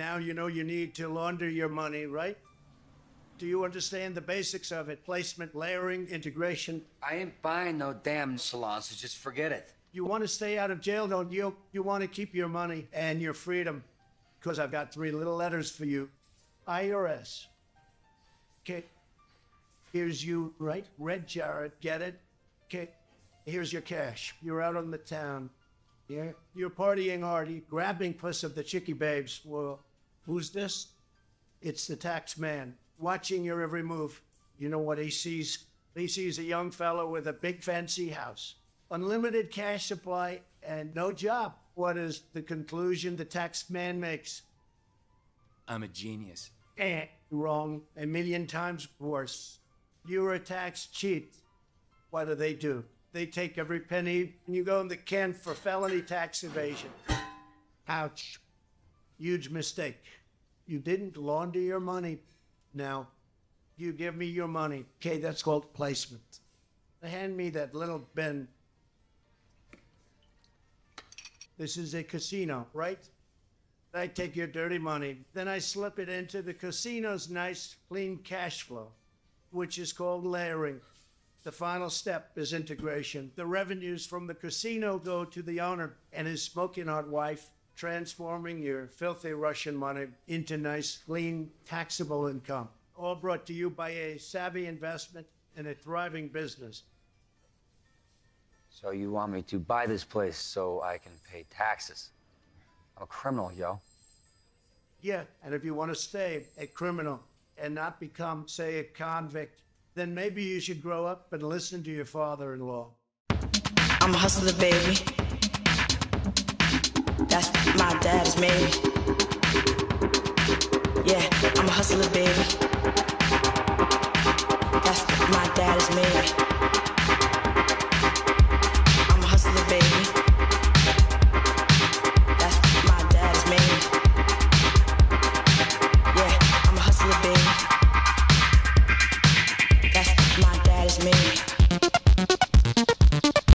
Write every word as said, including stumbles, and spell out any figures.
now you know you need to launder your money, right? Do you understand the basics of it? Placement, layering, integration. I ain't buying no damn salon, so just forget it. You want to stay out of jail, don't you? You want to keep your money and your freedom. Because I've got three little letters for you. I R S. Okay. Here's you, right? Red Jarrett, get it? Okay. Here's your cash. You're out on the town. Yeah? You're partying hard, you're grabbing puss of the chickie babes. Well, who's this? It's the tax man, watching your every move. You know what he sees? He sees a young fellow with a big fancy house, unlimited cash supply, and no job. What is the conclusion the tax man makes? I'm a genius. Eh, wrong. A million times worse. You're a tax cheat. What do they do? They take every penny and you go in the can for felony tax evasion. Ouch. Huge mistake. You didn't launder your money. Now, you give me your money. Okay, that's called placement. Hand me that little bin. This is a casino, right? I take your dirty money, then I slip it into the casino's nice, clean cash flow, which is called layering. The final step is integration. The revenues from the casino go to the owner and his smoking hot wife, transforming your filthy Russian money into nice, clean, taxable income. All brought to you by a savvy investment and a thriving business. So you want me to buy this place so I can pay taxes? I'm a criminal, yo. Yeah, and if you want to stay a criminal and not become, say, a convict, then maybe you should grow up and listen to your father-in-law. I'm a hustler, baby. That's my dad's baby. Yeah, I'm a hustler, baby. That's my dad's baby.